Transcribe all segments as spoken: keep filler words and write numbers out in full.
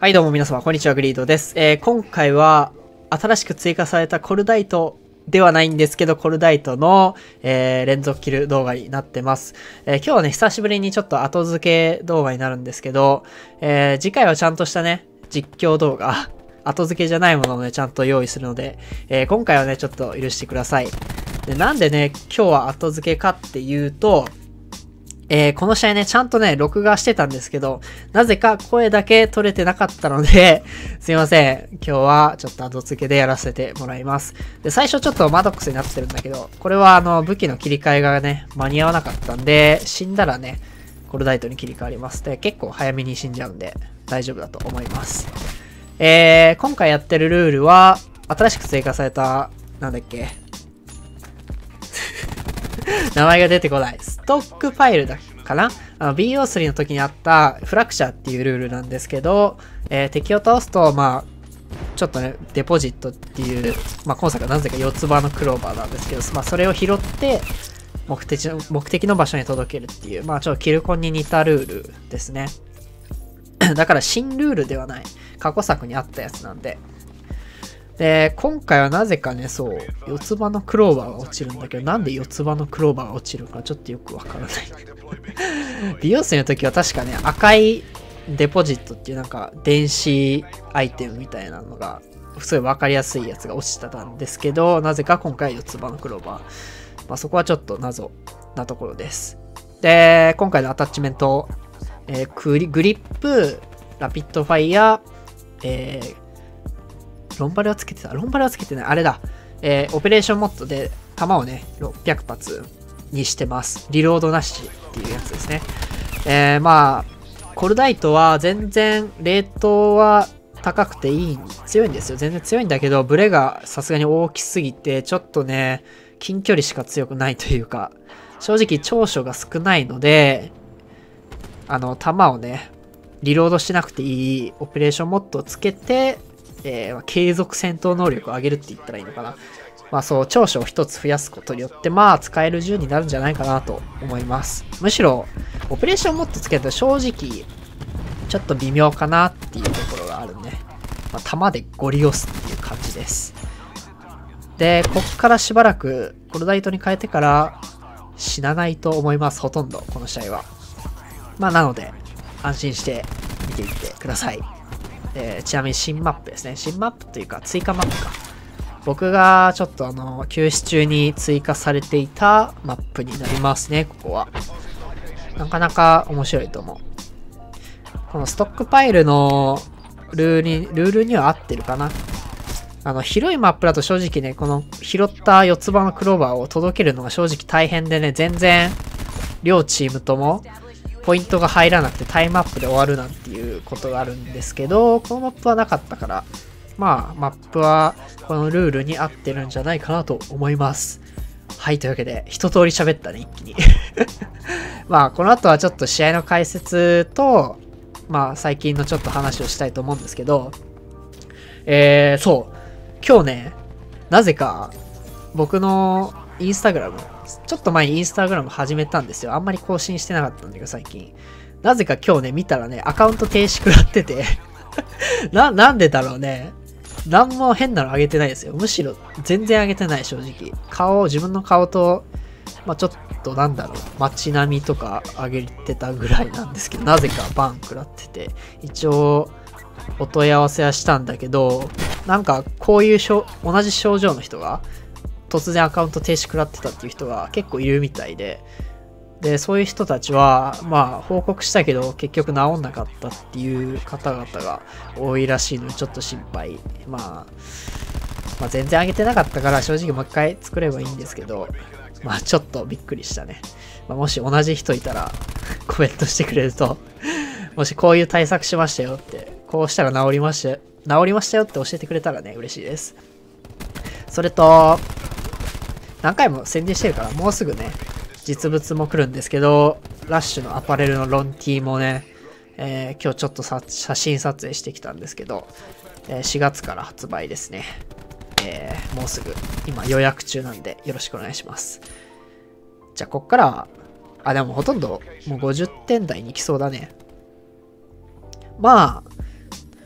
はいどうも皆様こんにちは、グリードです。えー、今回は新しく追加されたコルダイトではないんですけど、コルダイトの、えー、連続キル動画になってます。えー、今日はね、久しぶりにちょっと後付け動画になるんですけど、えー、次回はちゃんとしたね、実況動画、後付けじゃないものをね、ちゃんと用意するので、えー、今回はね、ちょっと許してください。で、なんでね、今日は後付けかっていうと、えー、この試合ね、ちゃんとね、録画してたんですけど、なぜか声だけ取れてなかったので、すいません。今日はちょっと後付けでやらせてもらいます。で、最初ちょっとマドックスになってるんだけど、これはあの、武器の切り替えがね、間に合わなかったんで、死んだらね、コルダイトに切り替わります。で、結構早めに死んじゃうんで、大丈夫だと思います。えー、今回やってるルールは、新しく追加された、なんだっけ名前が出てこない。ストックファイルだかなあの ビーオースリー の時にあったフラクチャーっていうルールなんですけど、えー、敵を倒すと、まあ、ちょっとね、デポジットっていう、まあ、今作はなぜか四つ葉のクローバーなんですけど、まあ、それを拾って、目的の、目的の場所に届けるっていう、まあ、ちょっとキルコンに似たルールですね。だから新ルールではない。過去作にあったやつなんで。で、今回はなぜかね、そう、四つ葉のクローバーが落ちるんだけど、なんで四つ葉のクローバーが落ちるかちょっとよくわからない。美容室の時は確かね、赤いデポジットっていうなんか電子アイテムみたいなのが、すごいわかりやすいやつが落ちてたんですけど、なぜか今回四つ葉のクローバー。まあ、そこはちょっと謎なところです。で、今回のアタッチメント、えー、グリ、グリップ、ラピッドファイヤー、えー、ロンバルはつけてた。ロンバルはつけてない。あれだ。えー、オペレーションモッドで弾をね、ろっぴゃく発にしてます。リロードなしっていうやつですね。えー、まあ、コルダイトは全然、レートは高くていい、強いんですよ。全然強いんだけど、ブレがさすがに大きすぎて、ちょっとね、近距離しか強くないというか、正直長所が少ないので、あの、弾をね、リロードしなくていいオペレーションモッドをつけて、えー、継続戦闘能力を上げるって言ったらいいのかな。まあそう、長所を一つ増やすことによって、まあ使える銃になるんじゃないかなと思います。むしろ、オペレーションモッドつけると正直、ちょっと微妙かなっていうところがあるね。まあ、弾でゴリ押すっていう感じです。で、こっからしばらく、コルダイトに変えてから死なないと思います。ほとんど、この試合は。まあなので、安心して見ていってください。えー、ちなみに新マップですね。新マップというか追加マップか。僕がちょっとあの、休止中に追加されていたマップになりますね、ここは。なかなか面白いと思う。このストックパイルのルールに、ルールには合ってるかな。あの、広いマップだと正直ね、この拾った四つ葉のクローバーを届けるのが正直大変でね、全然両チームともポイントが入らなくてタイムアップで終わるなんていうことがあるんですけど、このマップはなかったから、まあ、マップはこのルールに合ってるんじゃないかなと思います。はい、というわけで、一通り喋ったね、一気に。まあ、この後はちょっと試合の解説と、まあ、最近のちょっと話をしたいと思うんですけど、えー、そう、今日ね、なぜか、僕のインスタグラム、ちょっと前にインスタグラム始めたんですよ。あんまり更新してなかったんだけど、最近。なぜか今日ね、見たらね、アカウント停止食らってて。な、なんでだろうね。なんも変なの上げてないですよ。むしろ、全然上げてない、正直。顔、自分の顔と、まあちょっとなんだろう、街並みとか上げてたぐらいなんですけど、なぜかバン食らってて。一応、お問い合わせはしたんだけど、なんか、こういうしょ、同じ症状の人が、突然アカウント停止食らってたっていう人が結構いるみたいで、で、そういう人たちは、まあ、報告したけど、結局治んなかったっていう方々が多いらしいので、ちょっと心配。まあ、まあ、全然上げてなかったから、正直もう一回作ればいいんですけど、まあ、ちょっとびっくりしたね。まあ、もし同じ人いたら、コメントしてくれると、もしこういう対策しましたよって、こうしたら治りました、治りましたよって教えてくれたらね、嬉しいです。それと、何回も宣伝してるから、もうすぐね、実物も来るんですけど、ラッシュのアパレルのロンティーもね、えー、今日ちょっとさ写真撮影してきたんですけど、えー、しがつから発売ですね。えー、もうすぐ、今予約中なんでよろしくお願いします。じゃあ、こっから、あ、でもほとんどもうごじゅってん台に来そうだね。まあ、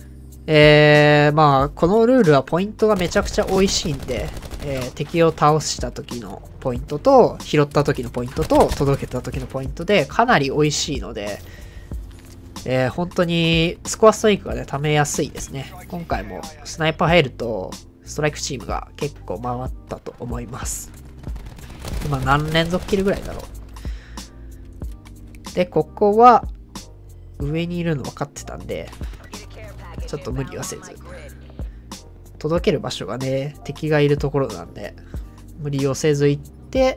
えー、まあ、このルールはポイントがめちゃくちゃ美味しいんで、えー、敵を倒した時のポイントと、拾った時のポイントと、届けた時のポイントでかなり美味しいので、えー、本当にスコアストライクがね、貯めやすいですね。今回もスナイパーヘルとストライクチームが結構回ったと思います。今何連続キルぐらいだろう。で、ここは上にいるの分かってたんで、ちょっと無理はせず。届ける場所がね、敵がいるところなんで、無理をせず行って、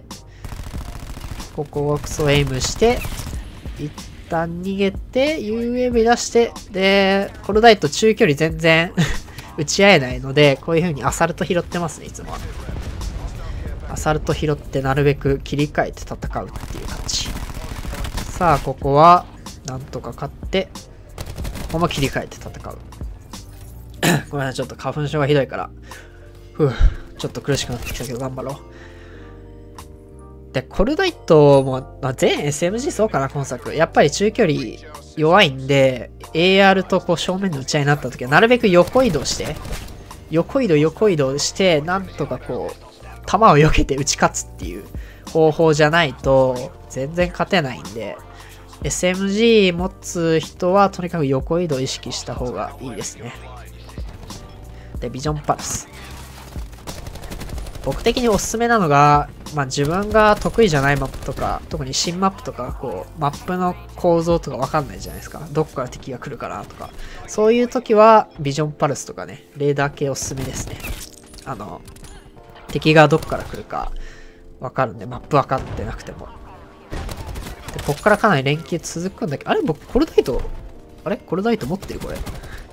ここをクソエイムして、一旦逃げて、ユーエーブイ 出して、で、コルダイト中距離全然打ち合えないので、こういう風にアサルト拾ってますね、いつもは。アサルト拾ってなるべく切り替えて戦うっていう感じ。さあ、ここは、なんとか勝って、ここも切り替えて戦う。ごめんなさい、ちょっと花粉症がひどいから。ふう、ちょっと苦しくなってきたけど頑張ろう。で、コルダイトも、まあ、全 エスエムジー そうかな、今作。やっぱり中距離弱いんで、エーアール とこう正面の打ち合いになった時は、なるべく横移動して、横移動横移動して、なんとかこう、弾を避けて打ち勝つっていう方法じゃないと、全然勝てないんで、エスエムジー 持つ人はとにかく横移動を意識した方がいいですね。で、ビジョンパルス。僕的におすすめなのが、まあ自分が得意じゃないマップとか、特に新マップとか、こう、マップの構造とかわかんないじゃないですか。どこから敵が来るかなとか。そういう時は、ビジョンパルスとかね、レーダー系おすすめですね。あの、敵がどこから来るかわかるんで、マップわかってなくても。で、こっからかなり連携続くんだけど、あれ僕、コルダイト、あれコルダイト持ってるこれ。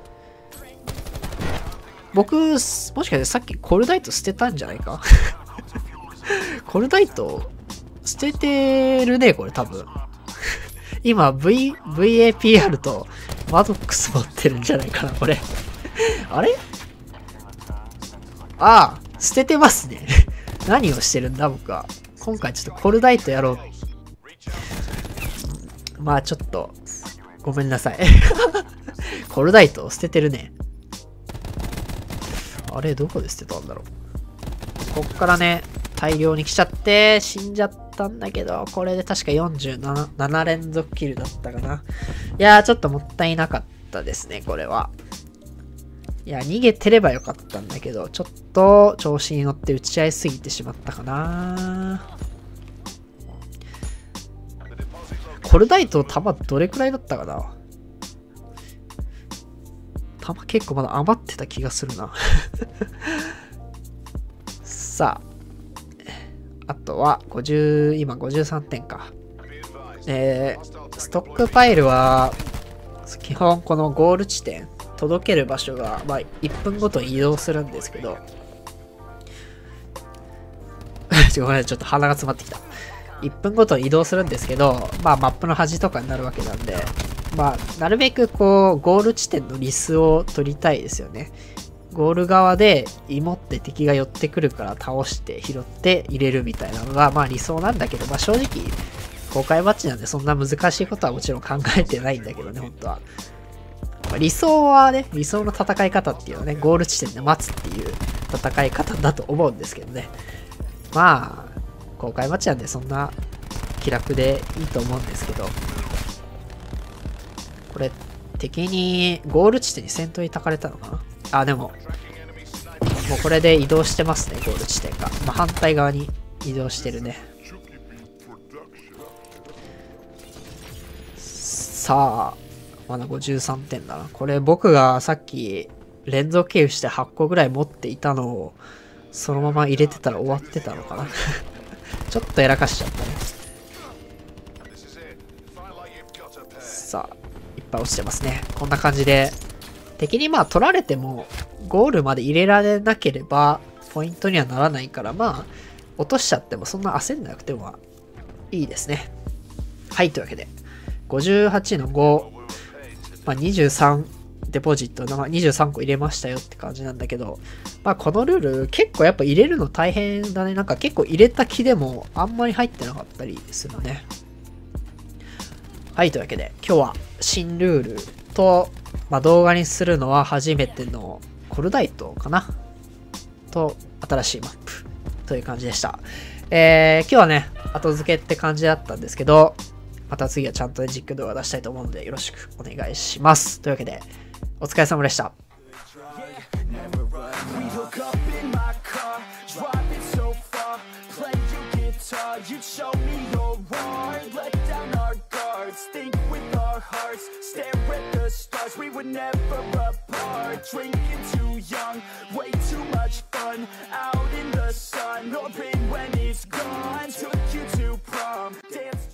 僕、もしかしてさっきコルダイト捨てたんじゃないかコルダイト捨ててるね、これ多分。今、V、ブイエーピーアール とマドックス持ってるんじゃないかな、これ。あれああ、捨ててますね。何をしてるんだ、僕は。今回ちょっとコルダイトやろう。まあちょっと、ごめんなさい。コルダイトを捨ててるね。あれ、どこで捨てたんだろう。こっからね、大量に来ちゃって、死んじゃったんだけど、これで確かよんじゅうなな連続キルだったかな。いやー、ちょっともったいなかったですね、これは。いや、逃げてればよかったんだけど、ちょっと調子に乗って打ち合いすぎてしまったかな。コルダイト弾どれくらいだったかな。弾結構まだ余ってた気がするな。さあ、あとはごじゅう、今ごじゅうさんてんか。えー、ストックファイルは、基本このゴール地点、届ける場所が、まあ、いっぷんごとに移動するんですけど、ごめんなさい、ちょっと鼻が詰まってきた。いっぷんごとに移動するんですけど、まあマップの端とかになるわけなんで、まあなるべくこうゴール地点のリスを取りたいですよね。ゴール側で芋って敵が寄ってくるから倒して拾って入れるみたいなのがまあ理想なんだけど、まあ正直公開マッチなんでそんな難しいことはもちろん考えてないんだけどね、本当は。まあ、理想はね、理想の戦い方っていうのはね、ゴール地点で待つっていう戦い方だと思うんですけどね。まあ、公開マッチなんでそんな気楽でいいと思うんですけど、これ敵にゴール地点に戦闘にたかれたのかなあ、でももうこれで移動してますね、ゴール地点が。まあ、反対側に移動してるね。さあまだごじゅうさんてんだな。これ僕がさっき連続経由してはっこぐらい持っていたのをそのまま入れてたら終わってたのかな。ちょっとやらかしちゃったね。さあ、いっぱい落ちてますね。こんな感じで。敵にまあ取られても、ゴールまで入れられなければ、ポイントにはならないから、まあ、落としちゃってもそんな焦んなくてもいいですね。はい、というわけで、ごじゅうはちのご、まあ、にじゅうさんデポジット、まあ、にじゅうさんこ入れましたよって感じなんだけど、まあこのルール結構やっぱ入れるの大変だね。なんか結構入れた気でもあんまり入ってなかったりするね。はい、というわけで今日は新ルールと、 まあ、動画にするのは初めてのコルダイトかなと、新しいマップという感じでした。えー、今日はね、後付けって感じだったんですけど、また次はちゃんと実況動画出したいと思うんで、よろしくお願いします。というわけで、お疲れ様でした。You'd show me your heart, let down our guards, think with our hearts, stare at the stars, we were never apart, drinking too young, way too much fun.